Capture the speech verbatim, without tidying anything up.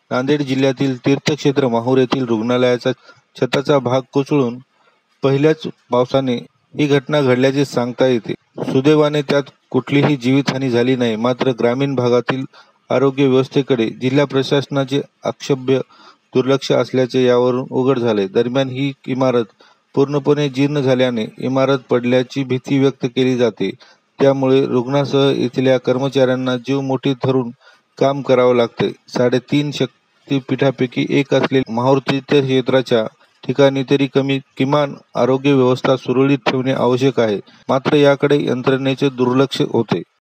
नांदेड जिल्ह्यातील तीर्थक्षेत्र माहूर येथील रुग्णालयाचा छताचा भाग कोसळून पहिल्याच पावसाने ही घटना घडल्याचे सांगता येते. सुदैवाने त्यात कुठलीही जीवितहानी झाली नाही. मात्र ग्रामीण भागातील आरोग्य व्यवस्थेकडे जिल्हा प्रशासनाचे अक्षम्य दुर्लक्ष असल्याचे यावरून उघड झाले. दरम्यान ही इमारत पूर्णपणे जीर्ण झाल्याने इमारत पडल्याची भीती व्यक्त केली जाते. त्यामुळे रुग्णासह इथल्या कर्मचाऱ्यांना जीव मुठीत धरून काम करावं लागतंय. साडेतीन शक्तिपीठापैकी एक असलेल्या माहूर तीर्थक्षेत्राच्या ठिकाणी तरी कमी किमान आरोग्य व्यवस्था सुरळीत ठेवणे आवश्यक आहे. मात्र याकडे यंत्रणेचे दुर्लक्ष होते.